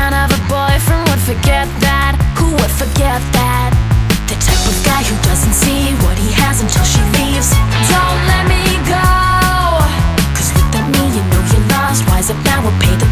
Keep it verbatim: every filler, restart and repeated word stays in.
kind of a boyfriend would forget that? Who would forget that? The type of guy who doesn't see what he has until she leaves. Don't let me go, 'cause without me you know you're lost. Wise up now, we'll pay the